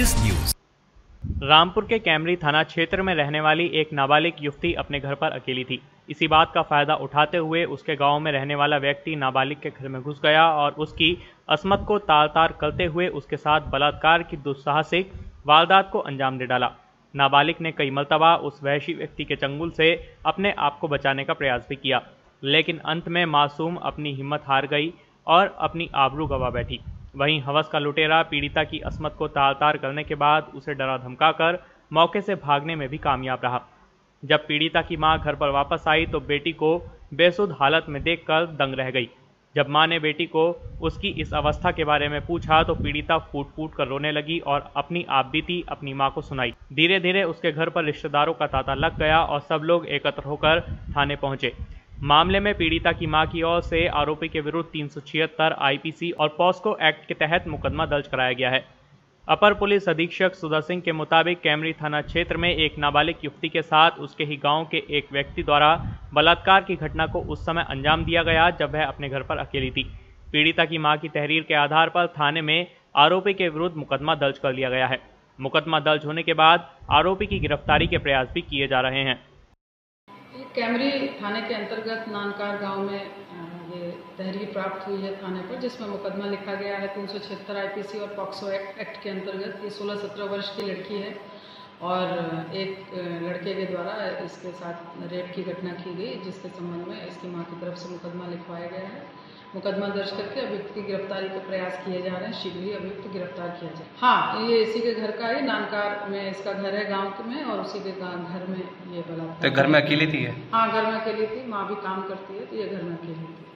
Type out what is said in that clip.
S news. Rampur के Camry थाना क्षेत्र में रहने वाली एक नाबालिग युवती अपने घर पर अकेली थी। इसी बात का फायदा उठाते हुए उसके गांव में रहने वाला व्यक्ति नाबालिग के घर में घुस गया और उसकी अस्मत को तार-तार करते हुए उसके साथ बलात्कार की दुस्साहसिक वारदात को अंजाम दे डाला। नाबालिग ने कई मर्तबा उस वहशी व्यक्ति के चंगुल से अपने आप को बचाने का प्रयास भी किया, लेकिन अंत में मासूम अपनी हिम्मत हार गई और अपनी आबरू गंवा बैठी। वहीं हवस का लुटेरा पीड़िता की अस्मत को तार-तार करने के बाद उसे डरा धमकाकर मौके से भागने में भी कामयाब रहा। जब पीड़िता की मां घर पर वापस आई तो बेटी को बेसुध हालत में देखकर दंग रह गई। जब मां ने बेटी को उसकी इस अवस्था के बारे में पूछा तो पीड़िता फूट-फूट कर रोने लगी और अपनी आपबीती अपनी मां को सुनाई। धीरे धीरे उसके घर पर रिश्तेदारों का तांता लग गया और सब लोग एकत्र होकर थाने पहुंचे। मामले में पीड़िता की मां की ओर से आरोपी के विरुद्ध 376 आईपीसी और पॉस्को एक्ट के तहत मुकदमा दर्ज कराया गया है। अपर पुलिस अधीक्षक सुधा सिंह के मुताबिक कैमरी थाना क्षेत्र में एक नाबालिग युवती के साथ उसके ही गांव के एक व्यक्ति द्वारा बलात्कार की घटना को उस समय अंजाम दिया गया जब वह अपने घर पर अकेली थी। पीड़िता की मां की तहरीर के आधार पर थाने में आरोपी के विरुद्ध मुकदमा दर्ज कर लिया गया है। मुकदमा दर्ज होने के बाद आरोपी की गिरफ्तारी के प्रयास भी किए जा रहे हैं। कैमरी थाने के अंतर्गत नानकार गांव में ये तहरीर प्राप्त हुई है थाने पर, जिसमें मुकदमा लिखा गया है 376 आईपीसी और पॉक्सो एक्ट के अंतर्गत। ये 16-17 वर्ष की लड़की है और एक लड़के के द्वारा इसके साथ रेप की घटना की गई, जिसके संबंध में इसकी मां की तरफ से मुकदमा लिखवाया गया है। मुकदमा दर्ज करके अभियुक्त की गिरफ्तारी के प्रयास किए जा रहे हैं। शीघ्र ही अभियुक्त गिरफ्तार किया जाए। हाँ, ये इसी के घर का है, नानकार में इसका घर है गांव में, और उसी के घर में ये बलात्कार। तो घर में अकेली थी? हाँ, घर में अकेली थी। माँ भी काम करती है तो ये घर में अकेली थी।